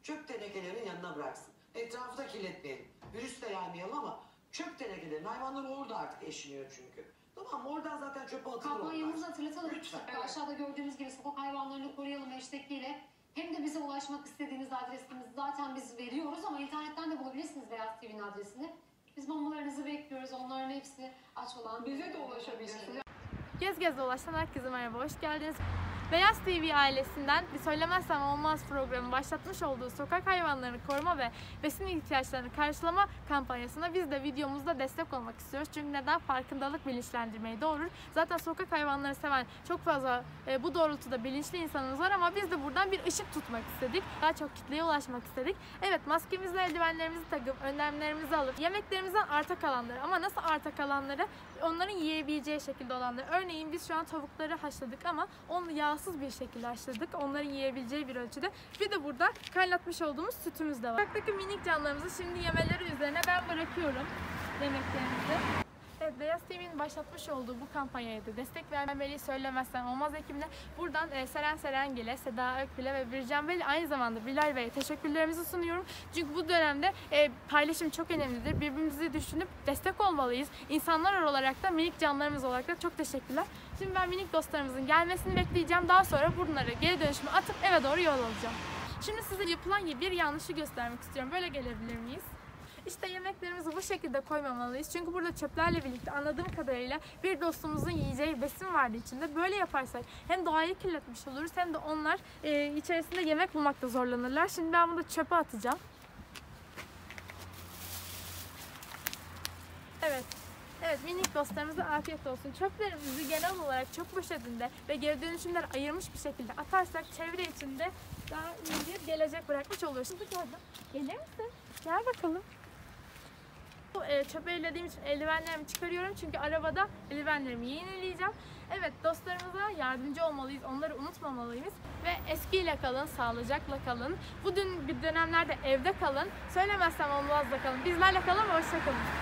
çöp tenekelerin yanına bıraksın. Etrafı da kirletmeyelim. Virüs de yaymayalım ama çöp tenekelerin, hayvanlar orada artık eşiniyor çünkü. Tamam mı? Oradan zaten çöpe atılır onlar. Kampanyamızı hatırlatalım. Lütfen. Evet. Aşağıda gördüğünüz gibi sokak hayvanlarını koruyalım hashtag'iyle hem de bize ulaşmak istediğiniz adresimizi zaten biz veriyoruz ama internetten de bulabilirsiniz Beyaz TV'nin adresini. Biz mamalarınızı bekliyoruz. Onların hepsi aç olan. Bize de ulaşabilirsiniz. Gez dolaşan herkese merhaba, hoş geldiniz. Beyaz TV ailesinden Bir Söylemezsem Olmaz programı başlatmış olduğu sokak hayvanlarını koruma ve besin ihtiyaçlarını karşılama kampanyasına biz de videomuzda destek olmak istiyoruz. Çünkü neden? Farkındalık bilinçlendirmeyi doğurur. Zaten sokak hayvanları seven çok fazla bu doğrultuda bilinçli insanımız var ama biz de buradan bir ışık tutmak istedik. Daha çok kitleye ulaşmak istedik. Evet, maskemizi, eldivenlerimizi takıp, önlemlerimizi alıp, yemeklerimizden arta kalanları ama nasıl arta kalanları? Onların yiyebileceği şekilde olanları. Örneğin biz şu an tavukları haşladık ama onu yağsız bir şekilde haşladık. Onların yiyebileceği bir ölçüde. Bir de burada kaynatmış olduğumuz sütümüz de var. Sokaktaki minik canlarımızı şimdi yemeleri üzerine ben bırakıyorum yemeklerimizi. Evet, Beyaz TV'nin başlatmış olduğu bu kampanyaya da destek vermeliyi söylemezsem olmaz ekibine buradan Seren Serengil'e, Seda Ökbil'e ve Bircan Bey'le aynı zamanda Bilal Bey'e teşekkürlerimizi sunuyorum. Çünkü bu dönemde paylaşım çok önemlidir. Birbirimizi düşünüp destek olmalıyız. İnsanlar olarak da minik canlarımız olarak da çok teşekkürler. Şimdi ben minik dostlarımızın gelmesini bekleyeceğim. Daha sonra bunları geri dönüşüme atıp eve doğru yol alacağım. Şimdi size yapılan bir yanlışı göstermek istiyorum. Böyle gelebilir miyiz? İşte yemeklerimizi bu şekilde koymamalıyız. Çünkü burada çöplerle birlikte anladığım kadarıyla bir dostumuzun yiyeceği besin vardı içinde. Böyle yaparsak hem doğayı kirletmiş oluruz hem de onlar içerisinde yemek bulmakta zorlanırlar. Şimdi ben bunu çöpe atacağım. Evet, minik dostlarımıza afiyet olsun. Çöplerimizi genel olarak çöp poşetinde ve geri dönüşümler ayırmış bir şekilde atarsak çevre içinde daha iyi bir gelecek bırakmış oluyoruz. Şimdi gördüm. Gelir misin? Gel bakalım. Çöpe ellediğim için eldivenlerimi çıkarıyorum çünkü arabada eldivenlerimi yenileyeceğim. Evet, dostlarımıza yardımcı olmalıyız, onları unutmamalıyız ve eskiyle kalın, sağlıcakla kalın. Bu dönemlerde evde kalın, söylemezsem olmaz da kalın. Bizlerle kalın ve hoşça kalın.